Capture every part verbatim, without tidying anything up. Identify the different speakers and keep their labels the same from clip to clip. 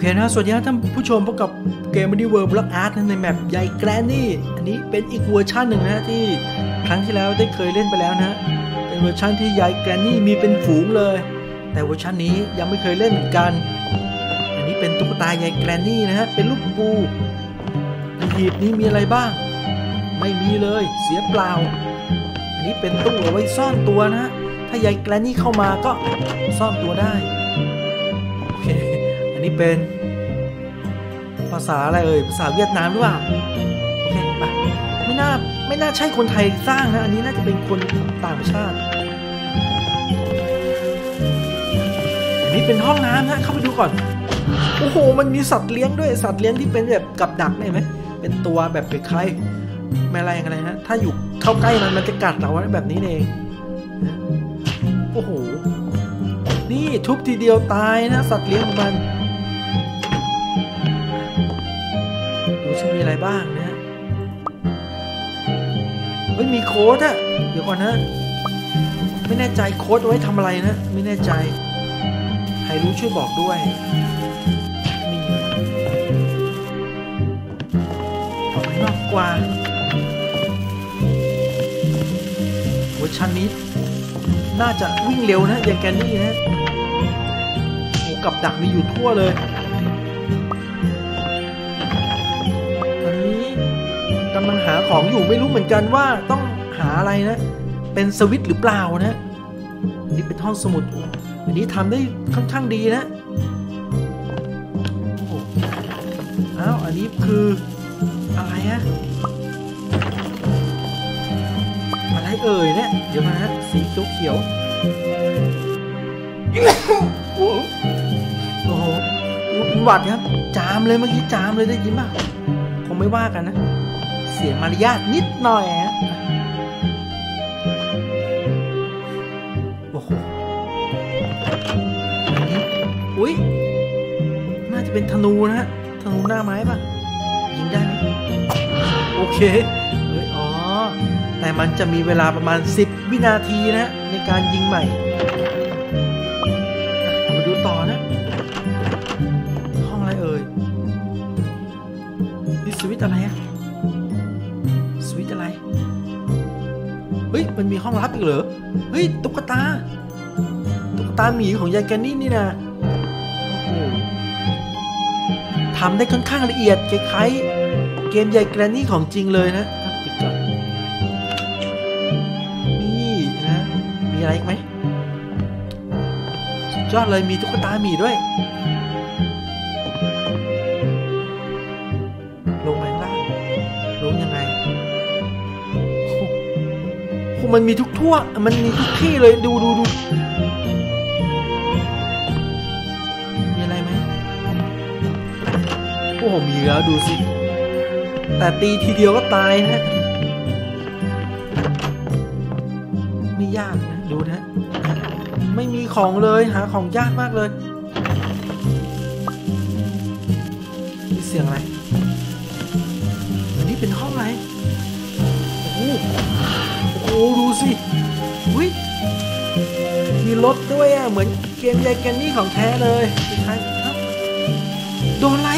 Speaker 1: เคนะสวัสดีครับท่านผู้ชมพบกับเกม Money World Block Art ในแมปใหญ่แกรนนี่อันนี้เป็นอีกเวอร์ชันหนึ่งนะที่ครั้งที่แล้วได้เคยเล่นไปแล้วนะเป็นเวอร์ชันที่ใหญ่แกรนนี่มีเป็นฝูงเลยแต่เวอร์ชันนี้ยังไม่เคยเล่นเหมือนกันอันนี้เป็นตุ๊กตาใหญ่แกรนนี่นะฮะเป็นรูปปูในหีบนี้มีอะไรบ้างไม่มีเลยเสียเปล่าอันนี้เป็นตู้เอาไว้ซ่อนตัวนะถ้าใหญ่แกรนนี่เข้ามาก็ซ่อนตัวได้โอเคอันนี้เป็นภาษาอะไรเอ่ยภาษาเวียดนามหรือเปล่าโอเคไปไม่น่าไม่น่าใช่คนไทยสร้างนะอันนี้น่าจะเป็นคนต่างชาติอันนี้เป็นห้องน้ำนะเข้าไปดูก่อนโอ้โหมันมีสัตว์เลี้ยงด้วยสัตว์เลี้ยงที่เป็นแบบกับดักเนี่ยไหมเป็นตัวแบบคล้ายๆแมลงอะไรฮะถ้าอยู่เข้าใกล้มันมันจะกัดเราแบบนี้เองโอ้โหนี่ทุบทีเดียวตายนะสัตว์เลี้ยงของมันดูจะมีอะไรบ้างนะเฮ้ยมีโค้ดอะเดี๋ยวก่อนนะไม่แน่ใจโค้ดเอาไว้ทำอะไรนะไม่แน่ใจใครรู้ช่วยบอกด้วยมีออกไปนอกกว่าเวอร์ชันนี้น่าจะวิ่งเร็วนะอย่างแกนนี่นะโอ้กับดักมีอยู่ทั่วเลยตอนนี้กำลังหาของอยู่ไม่รู้เหมือนกันว่าต้องหาอะไรนะเป็นสวิตช์หรือเปล่านะอันนี้เป็นห้องสมุดอันนี้ทำได้ค่อนข้างดีนะโอ้อ้าวอันนี้คืออะไรอะอะไรเอ่ยเนี่ยเดี๋ยวนะสีเขียวโอ้โหหวัดครับจามเลยเมื่อกี้จามเลยได้ยินป่ะคงไม่ว่ากันนะเสียมารยาทนิดหน่อยฮะโอ้โหอันนี้อุ้ยน่าจะเป็นธนูนะฮะธนูหน้าไม้ป่ะยิงได้ไหมโอเคเฮ้ยอ๋อแต่มันจะมีเวลาประมาณสิบวินาทีนะในการยิงใหม่มาดูต่อนะห้องอะไรเอ่ยนี่สวิตช์อะไรอะสวิตช์อะไรเฮ้ยมันมีห้องลับอีกเหรอเฮ้ยตุ๊กตาตุ๊กตาหมีของยายแกนนี่นี่นะโอ้โหทำได้ค่อนข้างละเอียดคล้ายๆเกมยายแกนนี่ของจริงเลยนะปิดก่อนนี่นะมีอะไรอีกไหมสุดยอดเลยมีตุ๊กตาหมีด้วยลงไปข้างล่างลงยังไงโอ้โหมันมีทุกทั่วมันมีทุกที่เลยดูดูดูมีอะไรไหมโอ้โหมีแล้วดูสิแต่ตีทีเดียวก็ตายนะไม่ยากนะดูนะไม่มีของเลยหาของยากมากเลยมีเสียงอะไรอันนี้เป็นห้องอะไรโอ้โหโอ้โหดูสิอุ้ยมีรถด้วยอ่ะเหมือนเกมยายแกนนี่ของแท้เลยใช่ครับโดนอะไร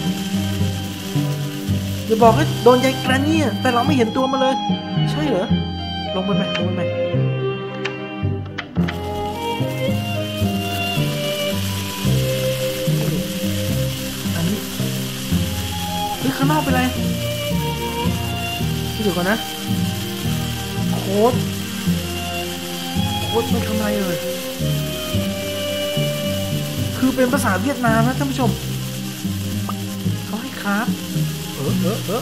Speaker 1: อย่าบอกให้โดนยายแกรนนี่แต่เราไม่เห็นตัวมาเลยใช่เหรอลงไปไหมลงไปไหมอันนี้เฮ้ยข้างนอกเป็นไรเดี๋ยวก่อนนะโค้ดโค้ดมันทำไมเอ่ยคือเป็นภาษาเวียดนามนะท่านผู้ชมเขาให้ครับเออเออเออ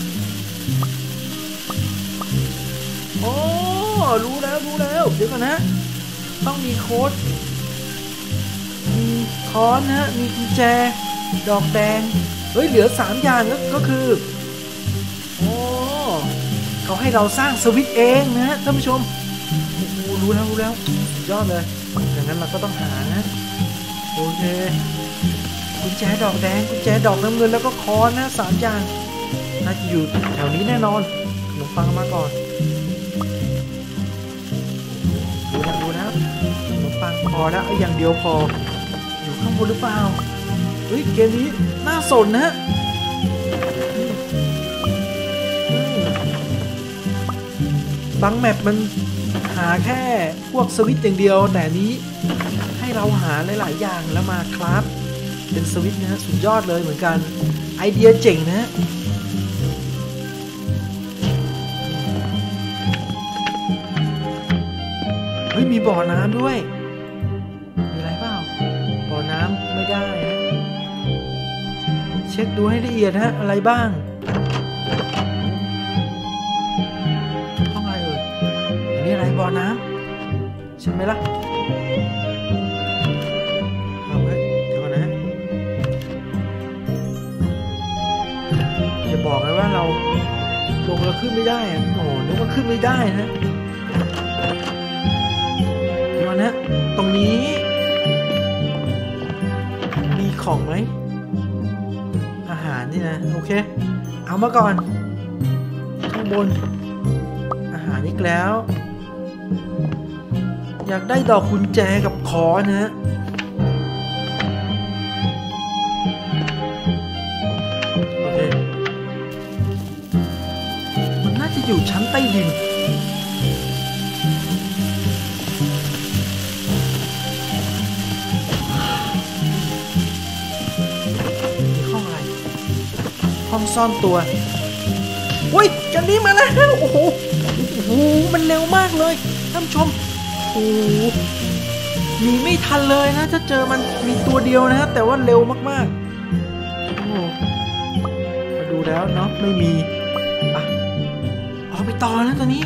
Speaker 1: โอ้รู้แล้วรู้แล้วเดี๋ยวก่อนนะต้องมีโค้ดมีค้อนนะมีกุญแจดอกแดงเฮ้ยเหลือสามอย่างก็ก็คือโอ้เขาให้เราสร้างสวิตช์เองนะท่านผู้ชมโอ้รู้แล้วรู้แล้วสุดยอดเลยอย่างนั้นเราก็ต้องหานะโอเคกุญแจดอกแดงกุญแจดอกน้ำเงินแล้วก็ค้อนนะสามอย่างน่าจะอยู่แถวนี้แน่นอนขนมปังมาก่อนดูนะดูนะขนมปังพอแล้วไอ้อย่างเดียวพออยู่ข้างบนหรือเปล่าเฮ้ยเกมนี้น่าสนนะบางแมปมันหาแค่พวกสวิตช์อย่างเดียวแต่นี้ให้เราหาหลายๆอย่างแล้วมาคราฟเป็นสวิตช์นะฮะสุดยอดเลยเหมือนกันไอเดียเจ๋งนะเฮ้ยมีบ่อน้ำด้วยมีอะไรเปล่าบ่อน้ำไม่ได้ฮะเช็คดูให้ละเอียดฮะอะไรบ้างห้องอะไรเอ่ยอันนี้อะไรบ่อน้ำใช่ไหมล่ะเอาไว้เดี๋ยวก่อนนะอย่าบอกนะว่าเราลงแล้วขึ้นไม่ได้อะโอ้นึกว่าขึ้นไม่ได้นะนะตรงนี้มีของไหมอาหารนี่นะโอเคเอามาก่อนข้างบนอาหารอีกแล้วอยากได้ดอกกุญแจกับขอนะฮะโอเคมันน่าจะอยู่ชั้นใต้ดินห้องซ่อนตัวโอ้ยแกนี่มาแล้วโอ้โหโอ้โหมันเร็วมากเลยท่านผู้ชมโอ้โหหนีไม่ทันเลยนะถ้าเจอมันมีตัวเดียวนะฮะแต่ว่าเร็วมากๆโอ้โหมาดูแล้วเนาะไม่มีอ่ะออกไปต่อนะตอนนี้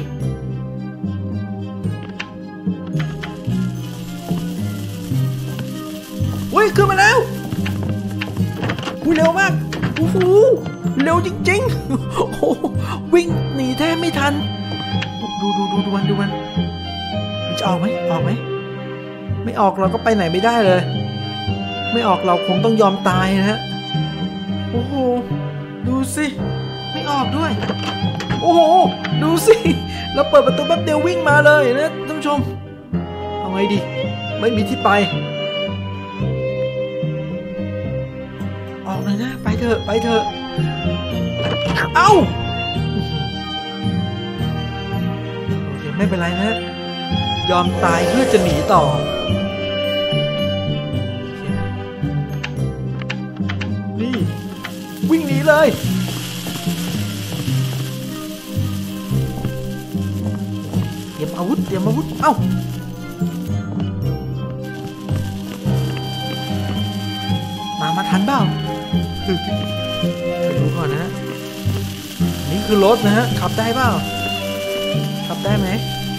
Speaker 1: โอ้ยขึ้นมาแล้วอุ้ยเร็วมากโอ้โหเร็วจริงๆโอ้โหวิ่งหนีแทบไม่ทันดูดูดูดูมันดูมันมันจะออกไหมออกไหมไม่ออกเราก็ไปไหนไม่ได้เลยไม่ออกเราคงต้องยอมตายนะฮะโอ้โหดูสิไม่ออกด้วยโอ้โหดูสิเราเปิดประตูแป๊บเดียววิ่งมาเลยนะท่านผู้ชมเอาไงดีไม่มีที่ไปออกเลยนะไปเถอะไปเถอะเอ้าโอเคไม่เป็นไรนะยอมตายเพื่อจะหนีต่อนี่วิ่งหนีเลยเตรียมอาวุธเตรียมอาวุธเอ้ามามาทันเปล่าไปดูก่อนนะนี่คือรถนะฮะขับได้เปล่าขับได้ไหม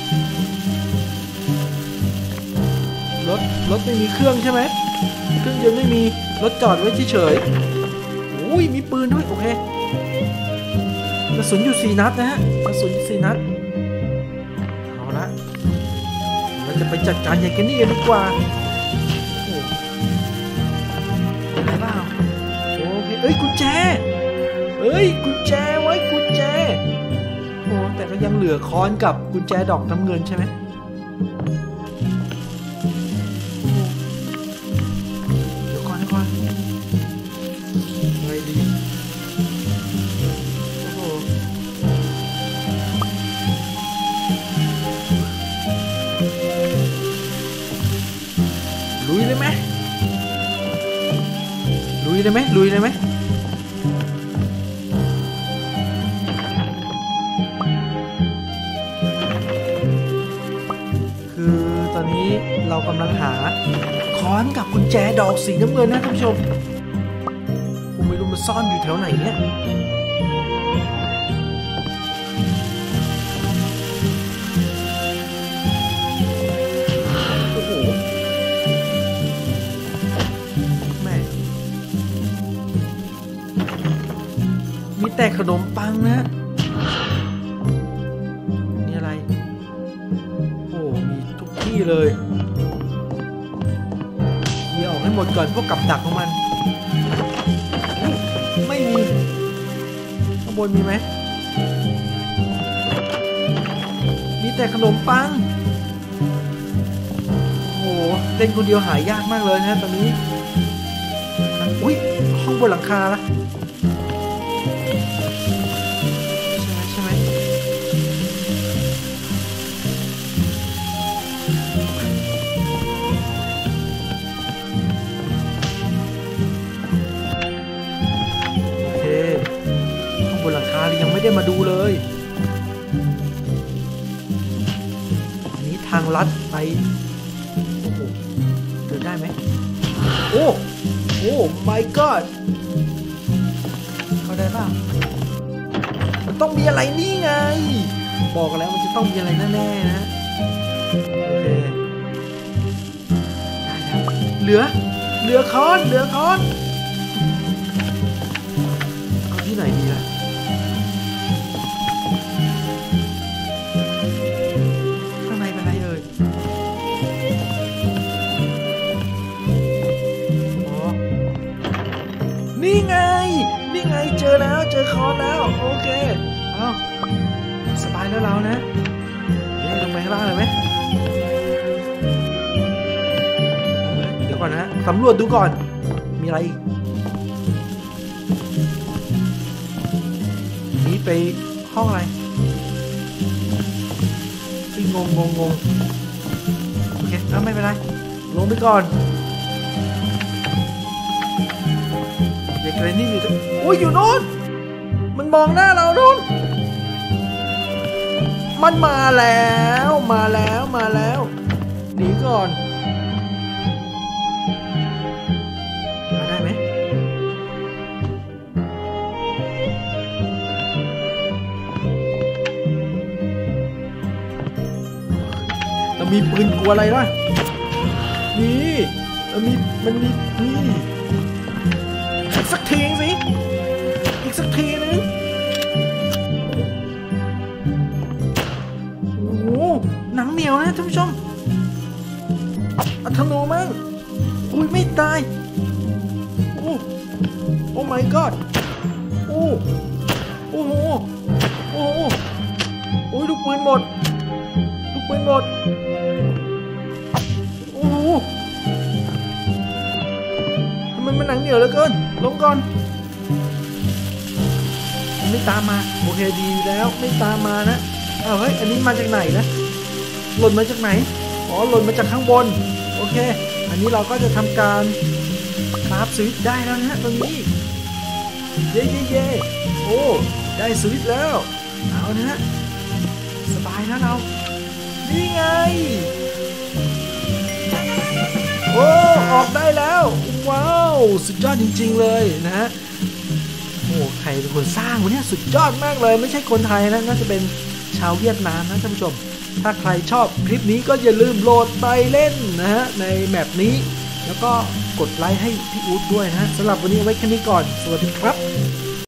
Speaker 1: รถรถไม่มีเครื่องใช่ไหมเครื่องยนต์ไม่มีรถจอดไว้เฉยๆโอ้ยมีปืนด้วยโอเคกระสุนอยู่สี่นัดนะฮะกระสุนสี่นัดเอาละเราจะไปจัดการยายแกนี่กันดีกว่าเอ้ยกุญแจเอ้ยกุญแจไว้กุญแจโอ้แต่ก็ยังเหลือค้อนกับกุญแจดอกน้ำเงินใช่ไหมเดี๋ยวก่อนเดี๋ยวก่อนอะไรดีโอ้โหลุยเลยไหมลุยเลยไหมลุยเลยไหมคือตอนนี้เรากำลังหาค้อนกับกุญแจดอกสีน้ำเงินนะท่านผู้ชมผมไม่รู้มันซ่อนอยู่แถวไหนเนี่ยโอ้โหแม่มีแต่ขนมปังนะนี่อะไรโอ้มีทุกที่เลยเดี๋ยวออกให้หมดก่อนพวกกับดักของมันไม่มีข้างบนมีไหมมีแต่ขนมปังโอ้โหเล่นคนเดียวหายากมากเลยนะตอนนี้อุ้ยห้องบนหลังคาละใช่ไหมใช่ไหมโอเคห้องบนหลังคายังไม่ได้มาดูเลยอันนี้ทางลัดไปโอ้โหเดินได้ไหมโอ้โอ้ my god เข้าได้ป่ะมันต้องมีอะไรนี่ไงบอกกันแล้วมันจะต้องมีอะไรแน่ๆนะโอเคได้แล้วเหลือเหลือค้อนเหลือค้อนเอาที่ไหนดีล่ะข้างในเป็นไรเอ่ยนี่ไงนี่ไงเจอแล้วเจอคอนแล้วโอเคเอาสบายแล้วเรานะเดี๋ยวลงไปข้างล่างเลยไหมเดี๋ยวก่อนนะสำรวจดูก่อนมีอะไรอีกนี้ไปห้องอะไรงงงงงโอเคเอาไม่เป็นไรลงไปก่อนเด็กเรนนี่อยู่ที่โอ้ยอยู่โน่นมันมองหน้าเราโน่นมันมาแล้วมาแล้วมาแล้วหนีก่อนมาได้ไหมเรามีปืนกลัวอะไรล่ะนี่เรามีมันมีนี่สักทีสิอีกสักทีนึงโอ้โหหนังเหนียวนะท่านผู้ชมอัธนูมั้งอุ้ยไม่ตายโอ้โอ้ my god โอ้โอ้โหโอ้โหโอ้ยลูกปืนหมดลูกปืนหมดโอ้โหทำไมมันหนังเหนียวเหลือเกินลงก่อนไม่ตามมาโอเคดีแล้วไม่ตามมานะอ้าวเฮ้ยอันนี้มาจากไหนนะหล่นมาจากไหนอ๋อหล่นมาจากข้างบนโอเคอันนี้เราก็จะทำการคราฟสวิตช์ได้แล้วนะตรงนี้เย่เย่เย่โอ้ได้สวิตช์แล้วเอานะฮะสบายนะเรานี่ไงโอ้ออกได้แล้วว้าวสุดยอดจริงๆเลยนะฮะโอ้ใครเป็นคนสร้างวะเนี่ยสุดยอดมากเลยไม่ใช่คนไทยนะน่าจะเป็นชาวเวียดนามนะท่านผู้ชมถ้าใครชอบคลิปนี้ก็อย่าลืมโหลดไปเล่นนะฮะในแมปนี้แล้วก็กดไลค์ให้พี่อู๊ดด้วยนะสำหรับวันนี้เอาไว้แค่นี้ก่อนสวัสดีครับ